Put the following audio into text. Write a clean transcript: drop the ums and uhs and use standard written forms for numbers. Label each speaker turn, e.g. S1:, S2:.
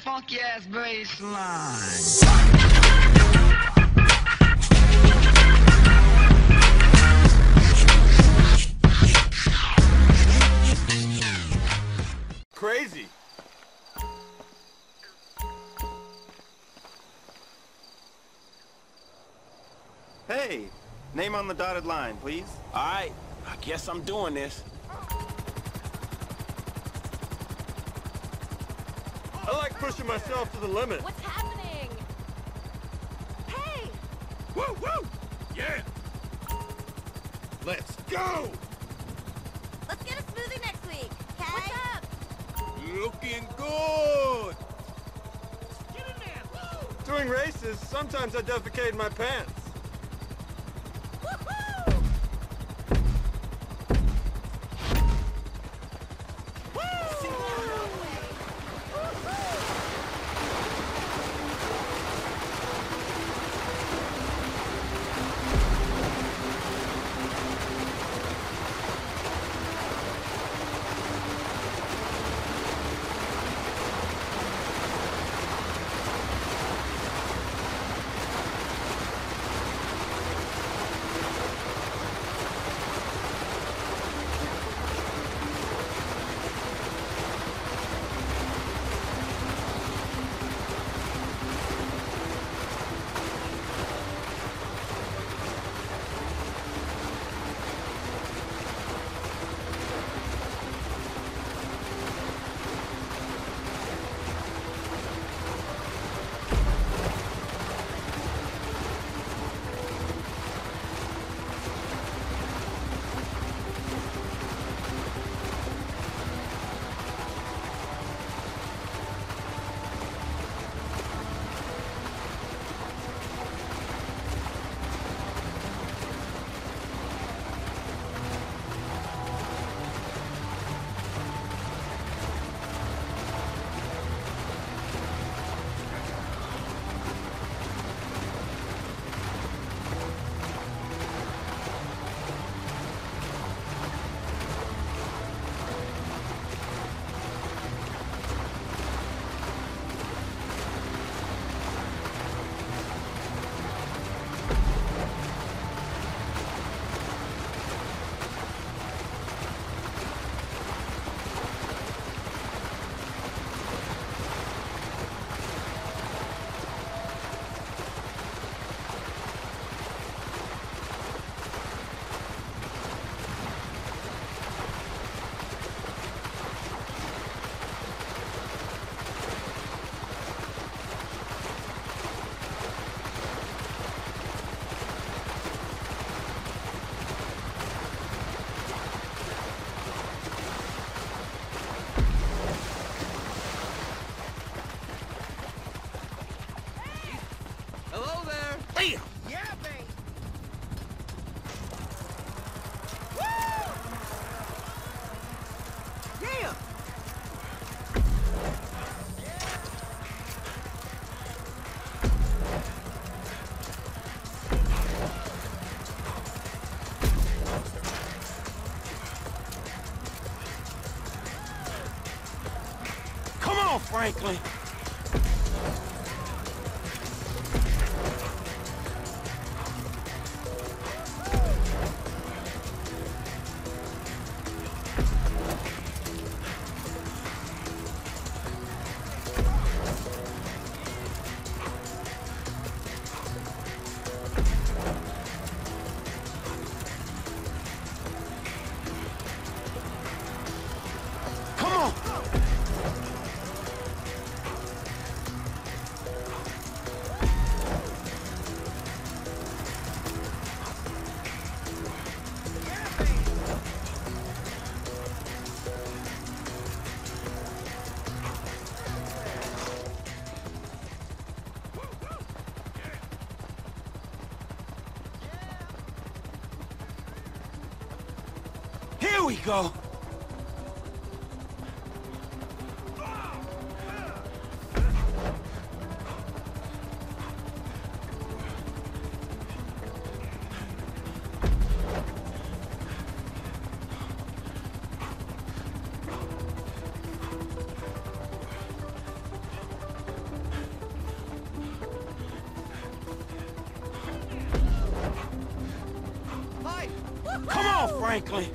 S1: funky ass bass line.
S2: Crazy. Hey, name on the dotted line, please.
S3: All right, I guess I'm doing this.
S2: I like pushing myself to the limit.
S4: What's happening? Hey!
S3: Woo, woo! Yeah!
S2: Let's go!
S4: Let's get a smoothie next week, okay? What's up?
S3: Looking good!
S4: Get in there! Woo!
S2: During races, sometimes I defecate in my pants.
S4: Woohoo! Woo!
S3: Hello there! Bam!
S4: Yeah, babe!
S3: Yeah! Come on, Franklin! Come on! Here we go! Come on, Franklin.